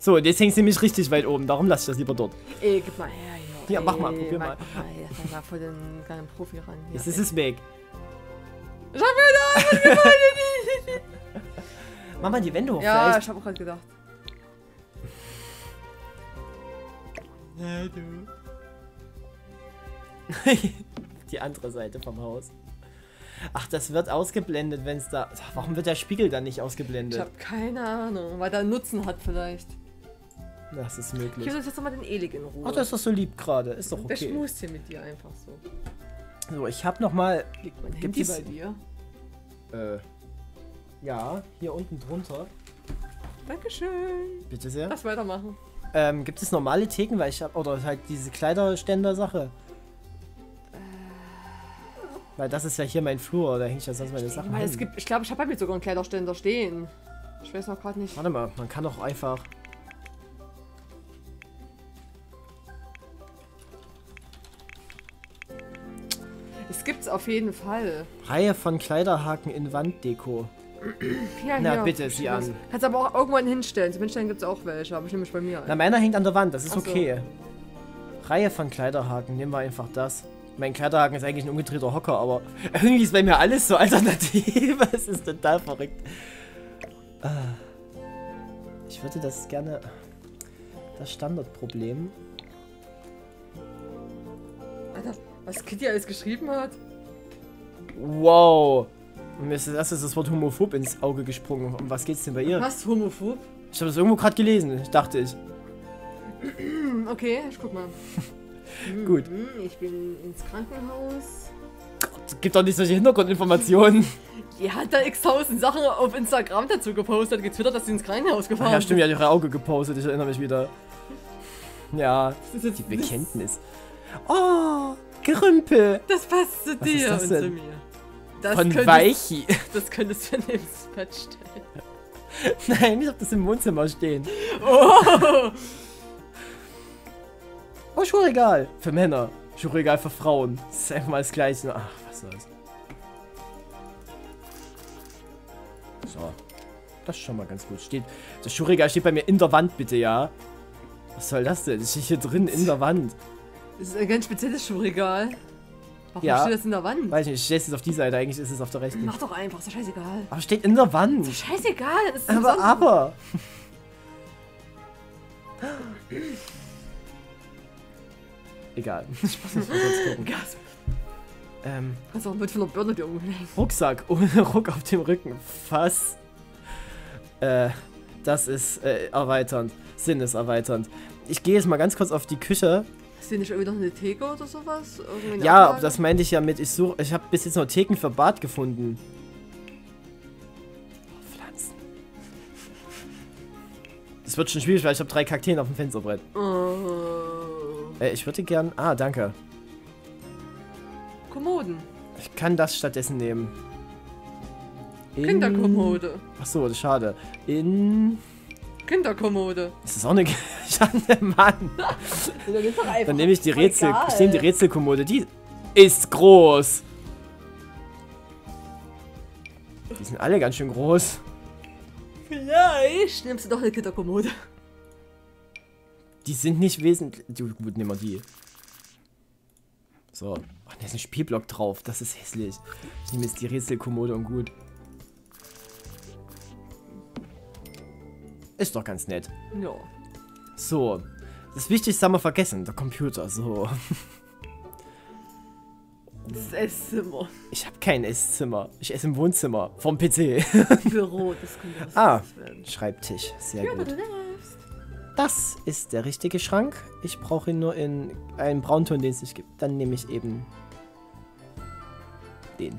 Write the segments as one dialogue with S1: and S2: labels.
S1: So, und jetzt hängst du nämlich richtig weit oben. Darum lasse ich das lieber dort.
S2: Ey, gib mal her,
S1: Ja, mach mal, probier mal.
S2: Ich mal voll den kleinen Profi ran. Hier.
S1: Jetzt ist es weg.
S2: Ich hab wieder
S1: Mach mal die Wände hoch,
S2: Ja,
S1: vielleicht.
S2: ich hab auch gerade gedacht.
S1: Ja, du. Die andere Seite vom Haus. Ach, das wird ausgeblendet, wenn es da... Warum wird der Spiegel dann nicht ausgeblendet?
S2: Ich hab keine Ahnung, weil der einen Nutzen hat vielleicht.
S1: Das ist
S2: Ich
S1: möglich.
S2: gebe jetzt nochmal den Elig in Ruhe.
S1: Ach, das ist doch so lieb gerade. Ist doch
S2: Der
S1: okay.
S2: schmust hier mit dir einfach so.
S1: So, ich hab noch mal...
S2: Liegt mein
S1: Gibt
S2: Handy
S1: es-
S2: bei dir?
S1: Ja, hier unten drunter.
S2: Dankeschön.
S1: Bitte sehr.
S2: Lass weitermachen.
S1: Gibt es normale Theken, weil ich hab... Oder halt diese Kleiderständer-Sache. Weil das ist ja hier mein Flur, da hänge ich ja sonst meine Sachen
S2: Weil
S1: hin.
S2: ich glaube, ich habe bei mir sogar einen Kleiderständer stehen. Ich weiß noch gerade nicht.
S1: Warte mal, man kann doch einfach...
S2: Es gibt's auf jeden Fall.
S1: Reihe von Kleiderhaken in Wanddeko.
S2: Ja,
S1: Na,
S2: hier.
S1: bitte, sieh an.
S2: Kannst aber auch irgendwann hinstellen. Zum Hinstellen gibt's auch welche, aber ich nehme mich bei mir
S1: Na,
S2: ein.
S1: meiner hängt an der Wand, das ist
S2: Ach so.
S1: okay. Reihe von Kleiderhaken, nehmen wir einfach das. Mein Kleiderhaken ist eigentlich ein umgedrehter Hocker, aber irgendwie ist bei mir alles so alternativ. Es ist total verrückt. Ich würde das gerne... Das Standardproblem...
S2: Alter, was Kitty alles geschrieben hat?
S1: Wow! Und mir ist als erstes das Wort homophob ins Auge gesprungen. Um was geht's denn bei ihr?
S2: Was? Homophob?
S1: Ich habe das irgendwo gerade gelesen, dachte ich.
S2: Okay, ich guck mal.
S1: Gut.
S2: Ich bin ins Krankenhaus.
S1: Es gibt doch nicht solche Hintergrundinformationen.
S2: Die hat da x-tausend Sachen auf Instagram dazu gepostet, getwittert, dass sie ins Krankenhaus gefahren
S1: Ja, stimmt, die hat ihre Auge gepostet, ich erinnere mich wieder. Ja,
S2: Das ist
S1: die Bekenntnis. Oh, Gerümpel.
S2: Das passt zu
S1: Was ist
S2: dir
S1: das
S2: und
S1: denn?
S2: zu mir. Das
S1: Von
S2: könntest-
S1: Weichi.
S2: Das könntest du neben das Bett stellen.
S1: Nein, ich hab das im Wohnzimmer stehen.
S2: Oh!
S1: Oh, Schuhregal. Für Männer. Schuhregal für Frauen. Das ist einfach mal das Gleiche. Ach, was soll's. So. Das ist schon mal ganz gut. Das Schuhregal steht bei mir in der Wand, bitte, ja? Was soll das denn? Das steht hier drin in der Wand.
S2: Das ist ein ganz spezielles Schuhregal. Warum
S1: Ja.
S2: steht das in der Wand?
S1: Weiß nicht, ich stelle es jetzt auf die Seite, eigentlich ist es auf der rechten.
S2: Mach doch einfach, ist doch scheißegal.
S1: Aber steht in der Wand.
S2: Scheißegal, das ist
S1: Aber. Egal. Ich muss nicht mal kurz gucken.
S2: Gas.
S1: Ähm,
S2: Kannst auch mit von der Birne dir umlegen.
S1: Rucksack ohne Ruck auf dem Rücken. Was? Das ist erweiternd. Sinneserweiternd. Ich gehe jetzt mal ganz kurz auf die Küche.
S2: Ist hier nicht irgendwie noch eine Theke oder sowas? Irgendwie eine
S1: Ja,
S2: Ablage?
S1: das meinte ich ja mit, ich habe bis jetzt noch Theken für Bad gefunden. Pflanzen. Das wird schon schwierig, weil ich habe 3 Kakteen auf dem Fensterbrett.
S2: Oh.
S1: Ich würde gern... Ah, danke.
S2: Kommoden.
S1: Ich kann das stattdessen nehmen.
S2: Kinderkommode.
S1: Achso, das ist schade.
S2: Kinderkommode.
S1: Ist das auch eine Schande, Mann? Dann nehme ich die Rätsel... Ich nehme die Rätselkommode. Die ist groß. Die sind alle ganz schön groß.
S2: Vielleicht nimmst du doch eine Kinderkommode.
S1: Die sind nicht wesentlich... Gut, nehmen wir die. So. Ach, da ist ein Spielblock drauf. Das ist hässlich. Ich nehme jetzt die Rätselkommode und gut. Ist doch ganz nett.
S2: Ja.
S1: So. Das Wichtigste haben wir vergessen. Der Computer. So.
S2: Das Esszimmer.
S1: Ich habe kein Esszimmer. Ich esse im Wohnzimmer. Vom PC.
S2: Büro, das könnte was
S1: Ah.
S2: werden.
S1: Schreibtisch. Sehr
S2: Ja, aber
S1: gut.
S2: du darfst.
S1: Das ist der richtige Schrank. Ich brauche ihn nur in einem Braunton, den es nicht gibt. Dann nehme ich eben den.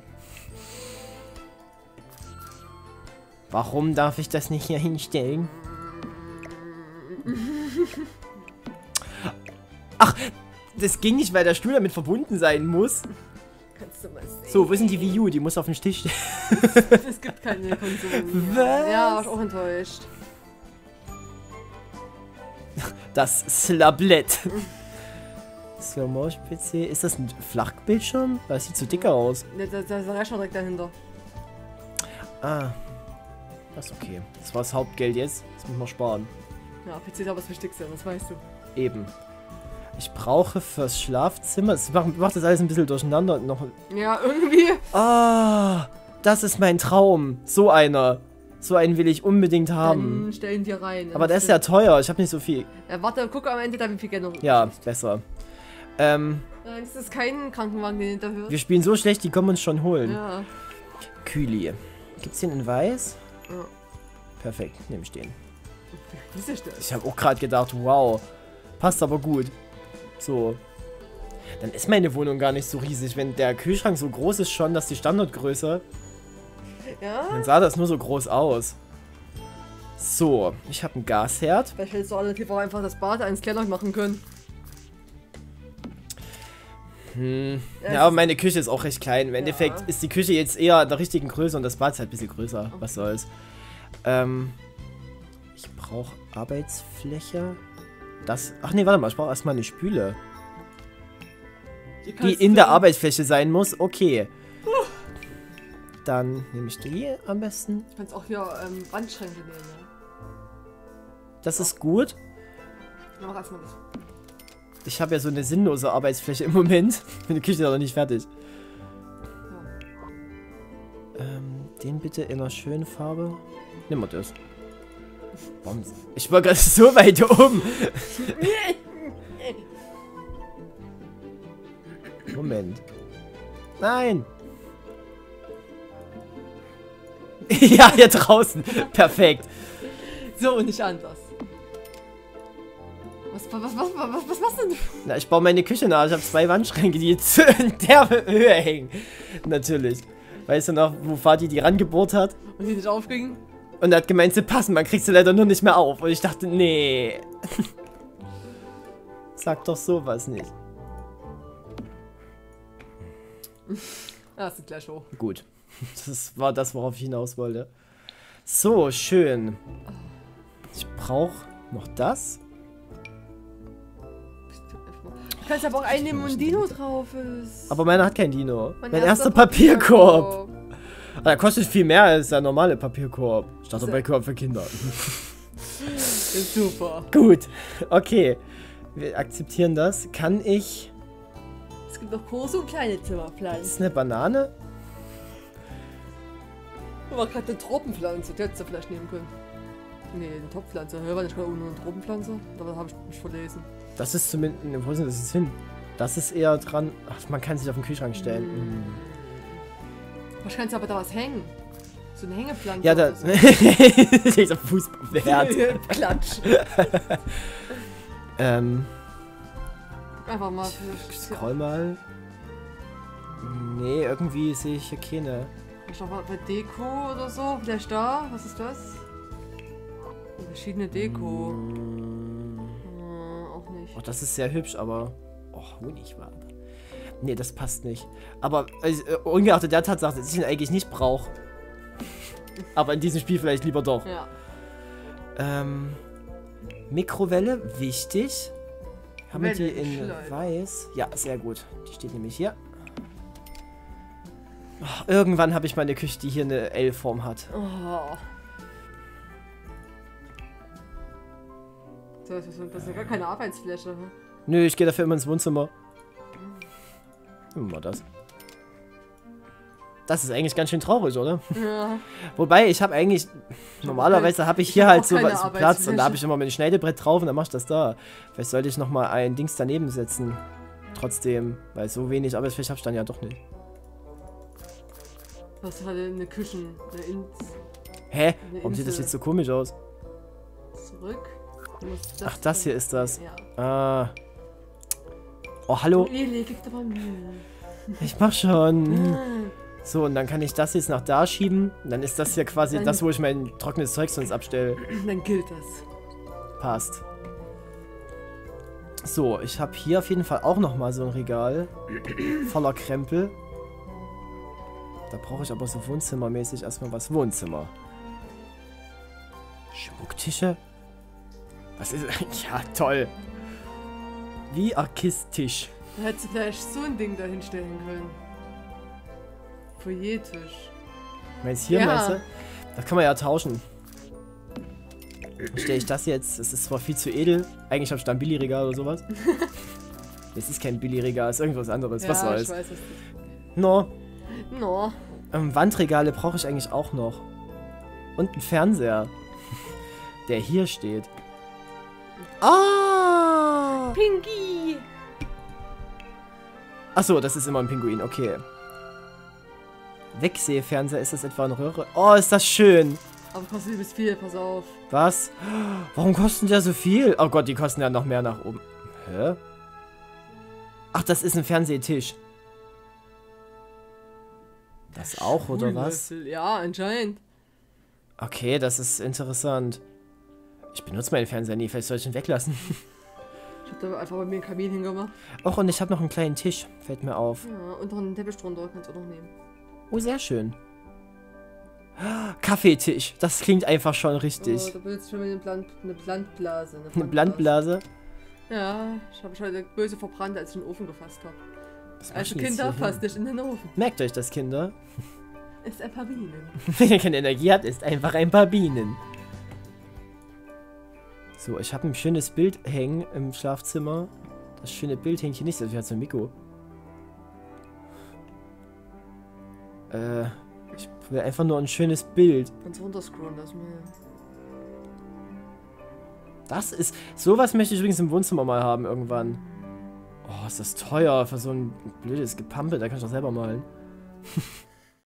S1: Warum darf ich das nicht hier hinstellen? Ach, das ging nicht, weil der Stuhl damit verbunden sein muss.
S2: Kannst du mal sehen.
S1: So, wo ist denn die Wii U? Die muss auf dem Tisch stehen.
S2: Es gibt keine Konsolen.
S1: Was?
S2: mehr. Ja, war ich auch enttäuscht.
S1: Das Slablett. Slow-Motion-PC. Ist das ein Flachbildschirm? Das sieht so dicker aus.
S2: Da ist der Rechner direkt dahinter.
S1: Ah. Das ist okay. Das war das Hauptgeld jetzt. Das müssen wir sparen.
S2: Ja, PC ist aber das Wichtigste, das weißt du.
S1: Eben. Ich brauche fürs Schlafzimmer. Es macht das alles ein bisschen durcheinander. Noch.
S2: Ja, irgendwie.
S1: Ah, das ist mein Traum. So einer. So einen will ich unbedingt haben.
S2: Dann stellen wir rein.
S1: Aber der ist ja teuer. Ich habe nicht so viel.
S2: Warte, guck am Ende da, wie viel Geld noch.
S1: Ja, besser.
S2: Es ist kein Krankenwagen, den hinterhört.
S1: Wir spielen so schlecht, die kommen uns schon holen.
S2: Ja.
S1: Kühli. Gibt's den in weiß?
S2: Ja.
S1: Perfekt, nehme ich den.
S2: Wie ist der Stelle?
S1: Ich habe auch gerade gedacht, wow. Passt aber gut. So. Dann ist meine Wohnung gar nicht so riesig. Wenn der Kühlschrank so groß ist schon, dass die Standardgröße,
S2: Ja?
S1: dann sah das nur so groß aus. So, ich habe einen Gasherd.
S2: Vielleicht hättest du relativ auch einfach das Bad eins kleiner machen können.
S1: Ja, aber meine Küche ist auch recht klein. Im Endeffekt ist die Küche jetzt eher in der richtigen Größe und das Bad ist halt ein bisschen größer. Okay. Was soll's. Ich brauche Arbeitsfläche. Ach nee, warte mal, ich brauche erstmal eine Spüle. Die in der Arbeitsfläche sein muss. Okay. Dann nehme ich die am besten.
S2: Du kannst auch hier Wandschränke nehmen. Ja?
S1: Das ist gut.
S2: Ja, mach erstmal das.
S1: Ich habe ja so eine sinnlose Arbeitsfläche im Moment. Meine Küche ist noch nicht fertig. Ja. Den bitte in einer schönen Farbe. Nimm mal das. Warum? Ich war gerade so weit oben. Moment. Nein. Ja, hier draußen. Perfekt.
S2: So und nicht anders. Was machst du denn?
S1: Na, ich baue meine Küche nach. Ich habe 2 Wandschränke, die jetzt in der Höhe hängen. Natürlich. Weißt du noch, wo Vati die rangebohrt hat?
S2: Und die nicht aufgingen?
S1: Und er hat gemeint, sie passen, man kriegt sie leider nur nicht mehr auf. Und ich dachte, nee. Sag doch sowas nicht.
S2: Ja, das ist gleich hoch.
S1: Gut. Das war das, worauf ich hinaus wollte. So, schön. Ich brauche noch das.
S2: Du kannst aber auch einnehmen, wo ein Dino drauf ist.
S1: Aber meiner hat kein Dino. Mein erster Papierkorb. Der kostet viel mehr als der normale Papierkorb. Starterbeikorb für Kinder.
S2: Ist super.
S1: Gut. Okay. Wir akzeptieren das. Kann ich...
S2: Es gibt noch große und kleine Zimmerpflanzen.
S1: Ist eine Banane?
S2: Du machst gerade eine Tropenpflanze. Die hättest du vielleicht nehmen können. Nee, eine Topfpflanze. Hör mal, ich kann auch nur eine Tropenpflanze. Da habe ich mich verlesen.
S1: Das ist zumindest... Wo ist denn das jetzt hin? Das ist eher dran... Ach, man kann sich auf den Kühlschrank stellen.
S2: Was kannst du aber da was hängen? So eine Hängepflanze.
S1: Ja, da...
S2: So.
S1: Dieser Fußballwert.
S2: Klatsch. Einfach mal für...
S1: Scroll mal. Nee, irgendwie sehe ich hier keine.
S2: Vielleicht noch bei Deko oder so. Vielleicht da. Was ist das? Verschiedene Deko. Auch nicht.
S1: Oh, das ist sehr hübsch, aber... Oh, Honigwabe. Nee, das passt nicht. Aber ungeachtet der Tatsache, dass ich ihn eigentlich nicht brauche. Aber in diesem Spiel vielleicht lieber doch.
S2: Ja.
S1: Mikrowelle, wichtig. Haben wir die in
S2: Wellenschleif.
S1: weiß? Ja, sehr gut. Die steht nämlich hier. Oh, irgendwann habe ich meine Küche, die hier eine L-Form hat.
S2: Oh. Das ist ja gar keine Arbeitsfläche. Hm?
S1: Nö, ich gehe dafür immer ins Wohnzimmer. Nehmen wir mal das. Das ist eigentlich ganz schön traurig, oder?
S2: Ja.
S1: Wobei, ich habe eigentlich... Normalerweise habe ich hier
S2: hab
S1: halt
S2: auch
S1: so
S2: keine
S1: Platz und da
S2: Arbeitsfläche.
S1: habe ich immer mein Schneidebrett drauf und dann mach ich das da. Vielleicht sollte ich nochmal ein Dings daneben setzen. Trotzdem, weil so wenig Arbeitsfläche habe ich dann ja doch nicht.
S2: Was hat denn eine Küchen?
S1: Hä?
S2: Eine
S1: Warum sieht das
S2: Insel.
S1: jetzt so komisch aus?
S2: Zurück.
S1: Ach, das hier ist das.
S2: Ja.
S1: Ah. Oh, hallo.
S2: Eli, gib doch mal Mühe.
S1: Ich mach schon.
S2: Ah.
S1: So, und dann kann ich das jetzt nach da schieben. Und dann ist das hier quasi
S2: Dann-
S1: das, wo ich mein trockenes Zeug sonst abstelle.
S2: Dann gilt das.
S1: Passt. So, ich habe hier auf jeden Fall auch nochmal so ein Regal. Voller Krempel. Da brauche ich aber so wohnzimmermäßig erstmal was. Wohnzimmer. Schmucktische? Was ist... Ja, toll. Wie Arkistisch.
S2: Da hättest du vielleicht so ein Ding dahin stellen können. Foyertisch.
S1: Meinst du hier,
S2: Ja.
S1: meinst du? Das kann man ja tauschen. stelle ich das jetzt? Es ist zwar viel zu edel. Eigentlich habe ich da ein Billigregal oder sowas. Es ist kein Billigregal, es ist irgendwas anderes.
S2: Ja,
S1: Was soll's?
S2: ich weiß es nicht.
S1: No.
S2: No.
S1: Wandregale brauche ich eigentlich auch noch. Und einen Fernseher. Der hier steht. Ah!
S2: Pinky!
S1: Achso, das ist immer ein Pinguin, okay. Wegsehfernseher, ist das etwa eine Röhre? Oh, ist das schön.
S2: Aber kostet übelst viel, pass auf.
S1: Was? Warum kosten die ja so viel? Oh Gott, die kosten ja noch mehr nach oben. Hä? Ach, das ist ein Fernsehtisch. Das auch, oder was?
S2: Ja, anscheinend.
S1: Okay, das ist interessant. Ich benutze meinen Fernseher nie, vielleicht soll ich ihn weglassen.
S2: Ich hab da einfach bei mir einen Kamin hingemacht.
S1: Och, und ich habe noch einen kleinen Tisch, fällt mir auf.
S2: Ja, und noch einen Teppich drunter, kannst du auch noch nehmen.
S1: Oh, sehr schön. Kaffeetisch, das klingt einfach schon richtig.
S2: Oh, da benutzt schon eine Blendblase.
S1: Eine Blendblase?
S2: Ja, ich habe mich heute böse verbrannt, als ich den Ofen gefasst habe.
S1: Was
S2: Also
S1: machen die jetzt
S2: Kinder,
S1: hier
S2: fasst
S1: hin?
S2: nicht in den Ofen.
S1: Merkt euch das, Kinder.
S2: Ist ein paar Bienen.
S1: Wenn ihr keine Energie habt, ist einfach ein paar Bienen. So, ich habe ein schönes Bild hängen im Schlafzimmer. Das schöne Bild hängt hier nicht, das hat so ein Mikro. Ich will einfach nur ein schönes Bild.
S2: Kannst runterscrollen, das mir.
S1: Das ist... Sowas möchte ich übrigens im Wohnzimmer mal haben irgendwann. Oh, ist das teuer für so ein blödes Gepampel. Da kann ich doch selber malen.